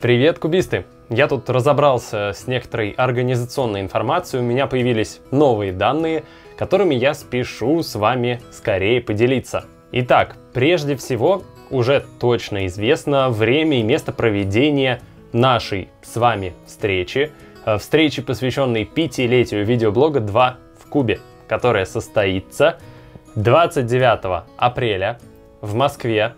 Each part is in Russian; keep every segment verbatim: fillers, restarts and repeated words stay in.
Привет, кубисты! Я тут разобрался с некоторой организационной информацией, у меня появились новые данные, которыми я спешу с вами скорее поделиться. Итак, прежде всего, уже точно известно время и место проведения нашей с вами встречи, встречи, посвященной пятилетию видеоблога два в кубе, которая состоится двадцать девятого апреля в Москве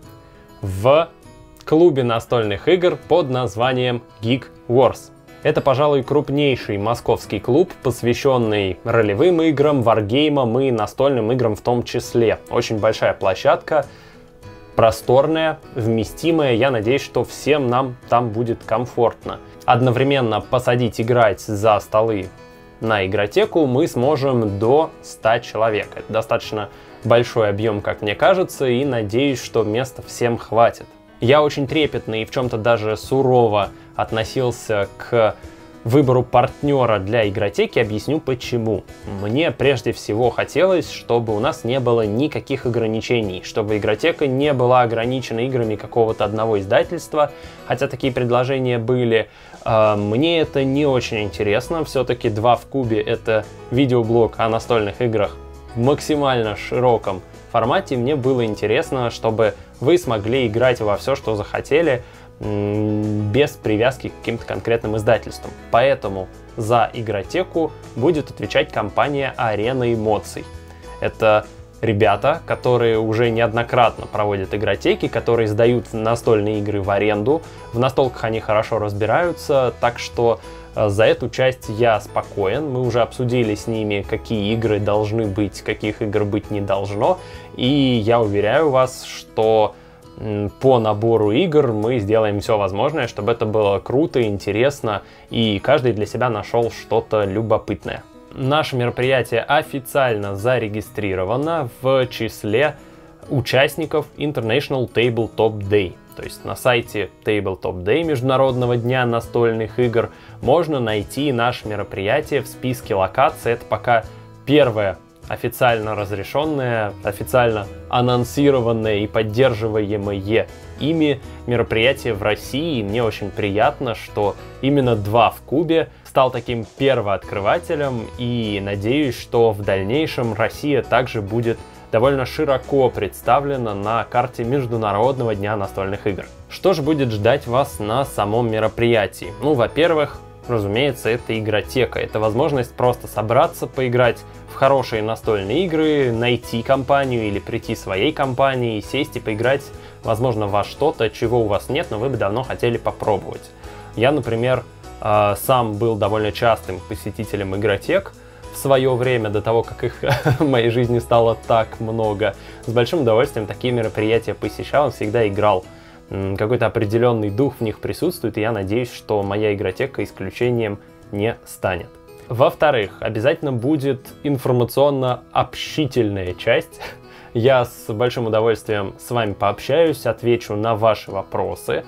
в клубе настольных игр под названием Geek Wars. Это, пожалуй, крупнейший московский клуб, посвященный ролевым играм, варгеймам и настольным играм в том числе. Очень большая площадка, просторная, вместимая. Я надеюсь, что всем нам там будет комфортно. Одновременно посадить играть за столы на игротеку мы сможем до ста человек. Это достаточно большой объем, как мне кажется, и надеюсь, что места всем хватит. Я очень трепетно и в чем-то даже сурово относился к выбору партнера для игротеки, объясню почему. Мне прежде всего хотелось, чтобы у нас не было никаких ограничений, чтобы игротека не была ограничена играми какого-то одного издательства, хотя такие предложения были. Мне это не очень интересно, все-таки два в кубе это видеоблог о настольных играх в максимально широком формате. Мне было интересно, чтобы вы смогли играть во все, что захотели, без привязки к каким-то конкретным издательствам. Поэтому за игротеку будет отвечать компания Арена Эмоций. Это ребята, которые уже неоднократно проводят игротеки, которые сдают настольные игры в аренду. В настолках они хорошо разбираются, так что за эту часть я спокоен. Мы уже обсудили с ними, какие игры должны быть, каких игр быть не должно. И я уверяю вас, что по набору игр мы сделаем все возможное, чтобы это было круто, интересно, и каждый для себя нашел что-то любопытное. Наше мероприятие официально зарегистрировано в числе участников International Tabletop Day. То есть на сайте Tabletop Day, Международного дня настольных игр, можно найти наше мероприятие в списке локаций. Это пока первое официально разрешенное, официально анонсированное и поддерживаемое ими мероприятие в России. И мне очень приятно, что именно два в кубе стал таким первооткрывателем, и надеюсь, что в дальнейшем Россия также будет довольно широко представлена на карте Международного дня настольных игр. Что же будет ждать вас на самом мероприятии? Ну, во-первых, разумеется, это игротека. Это возможность просто собраться, поиграть в хорошие настольные игры, найти компанию или прийти своей компанией, сесть и поиграть, возможно, во что-то, чего у вас нет, но вы бы давно хотели попробовать. Я, например, сам был довольно частым посетителем игротек в свое время, до того, как их в моей жизни стало так много. С большим удовольствием такие мероприятия посещал, всегда играл. Какой-то определенный дух в них присутствует, и я надеюсь, что моя игротека исключением не станет. Во-вторых, обязательно будет информационно-общительная часть. Я с большим удовольствием с вами пообщаюсь, отвечу на ваши вопросы.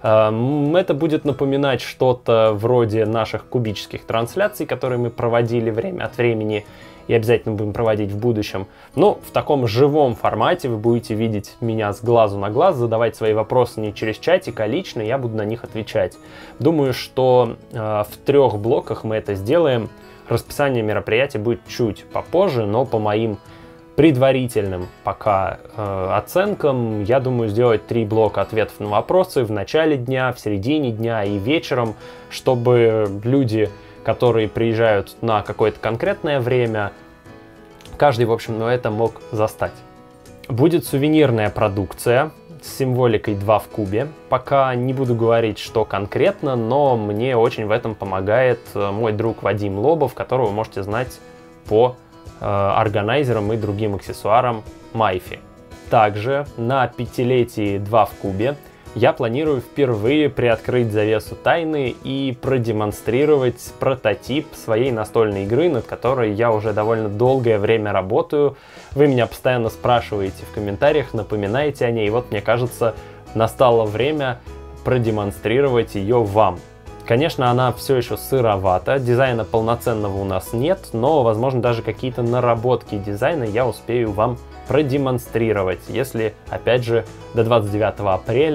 Это будет напоминать что-то вроде наших кубических трансляций, которые мы проводили время от времени и обязательно будем проводить в будущем. Но в таком живом формате вы будете видеть меня с глазу на глаз, задавать свои вопросы не через чатик, а лично, я буду на них отвечать. Думаю, что э, в трех блоках мы это сделаем. Расписание мероприятия будет чуть попозже, но по моим предварительным пока э, оценкам, я думаю сделать три блока ответов на вопросы в начале дня, в середине дня и вечером, чтобы люди, которые приезжают на какое-то конкретное время, каждый, в общем, на это мог застать. Будет сувенирная продукция с символикой два в кубе. Пока не буду говорить, что конкретно, но мне очень в этом помогает мой друг Вадим Лобов, которого вы можете знать по э, органайзерам и другим аксессуарам Майфи. Также на пятилетии два в кубе я планирую впервые приоткрыть завесу тайны и продемонстрировать прототип своей настольной игры, над которой я уже довольно долгое время работаю. Вы меня постоянно спрашиваете в комментариях, напоминаете о ней, и вот мне кажется, настало время продемонстрировать ее вам. Конечно, она все еще сыровата, дизайна полноценного у нас нет, но, возможно, даже какие-то наработки дизайна я успею вам продемонстрировать, если, опять же, до двадцать девятого апреля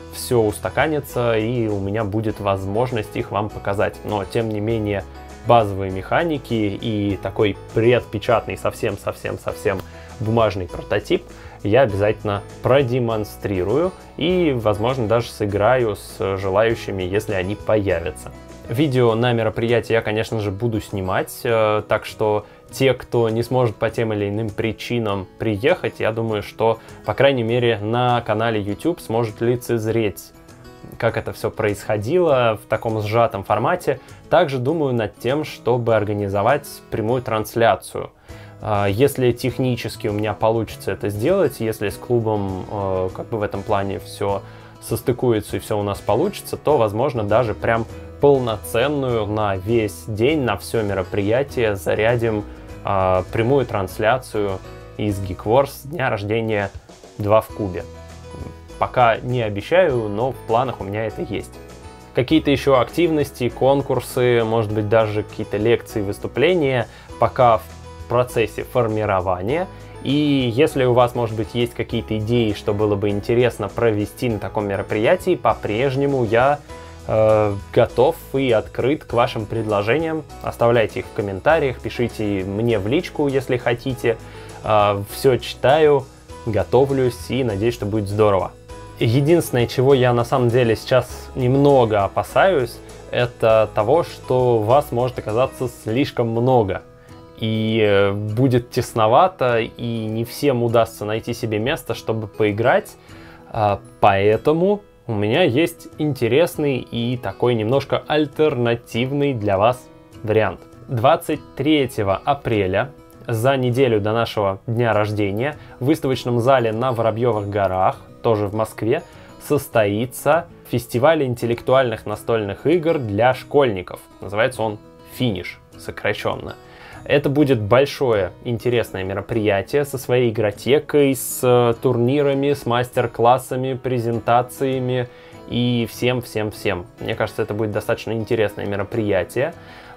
все устаканится и у меня будет возможность их вам показать. Но, тем не менее, базовые механики и такой предпечатный совсем-совсем-совсем бумажный прототип я обязательно продемонстрирую и, возможно, даже сыграю с желающими, если они появятся. Видео на мероприятии я, конечно же, буду снимать, так что те, кто не сможет по тем или иным причинам приехать, я думаю, что, по крайней мере, на канале YouTube сможет лицезреть, как это все происходило в таком сжатом формате. Также думаю над тем, чтобы организовать прямую трансляцию. Если технически у меня получится это сделать, если с клубом как бы в этом плане все состыкуется и все у нас получится, то, возможно, даже прям полноценную на весь день, на все мероприятие зарядим э, прямую трансляцию из Geekworks дня рождения два в кубе. Пока не обещаю, но в планах у меня это есть. Какие-то еще активности, конкурсы, может быть, даже какие-то лекции, выступления, пока в процессе формирования. И если у вас, может быть, есть какие-то идеи, что было бы интересно провести на таком мероприятии, по-прежнему я э, готов и открыт к вашим предложениям. Оставляйте их в комментариях, пишите мне в личку, если хотите. Э, все читаю, готовлюсь и надеюсь, что будет здорово. Единственное, чего я на самом деле сейчас немного опасаюсь, это того, что вас может оказаться слишком много. И будет тесновато, и не всем удастся найти себе место, чтобы поиграть. Поэтому у меня есть интересный и такой немножко альтернативный для вас вариант. двадцать третьего апреля, за неделю до нашего дня рождения, в выставочном зале на Воробьевых горах, тоже в Москве, состоится фестиваль интеллектуальных настольных игр для школьников. Называется он «Финиш», сокращенно. Это будет большое интересное мероприятие со своей игротекой, с турнирами, с мастер-классами, презентациями и всем-всем-всем. Мне кажется, это будет достаточно интересное мероприятие.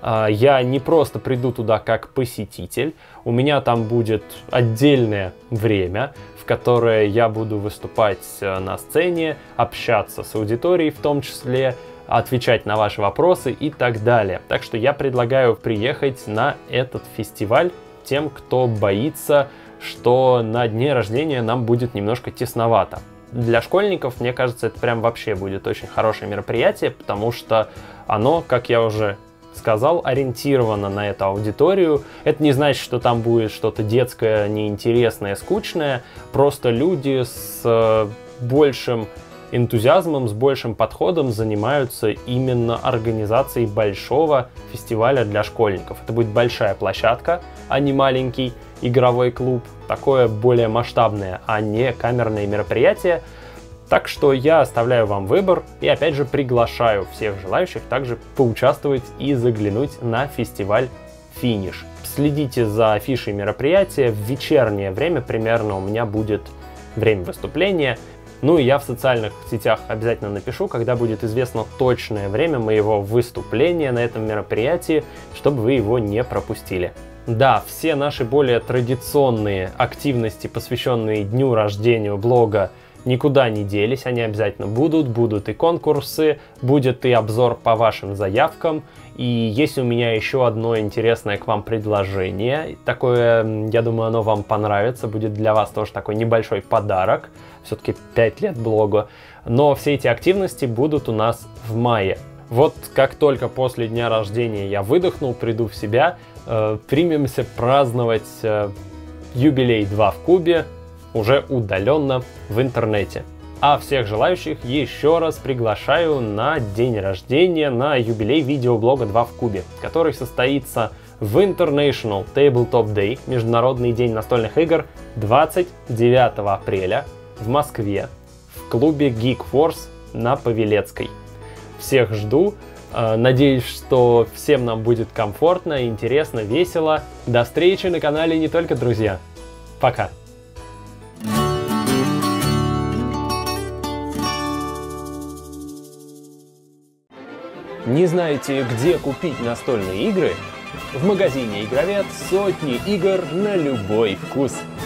Я не просто приду туда как посетитель, у меня там будет отдельное время, в которое я буду выступать на сцене, общаться с аудиторией в том числе, отвечать на ваши вопросы и так далее. Так что я предлагаю приехать на этот фестиваль тем, кто боится, что на дне рождения нам будет немножко тесновато. Для школьников, мне кажется, это прям вообще будет очень хорошее мероприятие, потому что оно, как я уже сказал, ориентировано на эту аудиторию. Это не значит, что там будет что-то детское, неинтересное, скучное. Просто люди с большим энтузиазмом, с большим подходом занимаются именно организацией большого фестиваля для школьников. Это будет большая площадка, а не маленький игровой клуб. Такое более масштабное, а не камерное мероприятие. Так что я оставляю вам выбор и опять же приглашаю всех желающих также поучаствовать и заглянуть на фестиваль «Финиш». Следите за афишей мероприятия. В вечернее время примерно у меня будет время выступления. Ну и я в социальных сетях обязательно напишу, когда будет известно точное время моего выступления на этом мероприятии, чтобы вы его не пропустили. Да, все наши более традиционные активности, посвященные дню рождения блога, никуда не делись, они обязательно будут, будут и конкурсы, будет и обзор по вашим заявкам. И есть у меня еще одно интересное к вам предложение, такое, я думаю, оно вам понравится, будет для вас тоже такой небольшой подарок, все-таки пять лет блогу, но все эти активности будут у нас в мае. Вот как только после дня рождения я выдохнул, приду в себя, э, примемся праздновать э, юбилей два в кубе, уже удаленно в интернете. А всех желающих еще раз приглашаю на день рождения, на юбилей видеоблога два в кубе, который состоится в International Tabletop Day, Международный день настольных игр, двадцать девятого апреля в Москве, в клубе Geekworks на Павелецкой. Всех жду, надеюсь, что всем нам будет комфортно, интересно, весело. До встречи на канале Не Только Друзья. Пока! Не знаете, где купить настольные игры? В магазине Игровед сотни игр на любой вкус.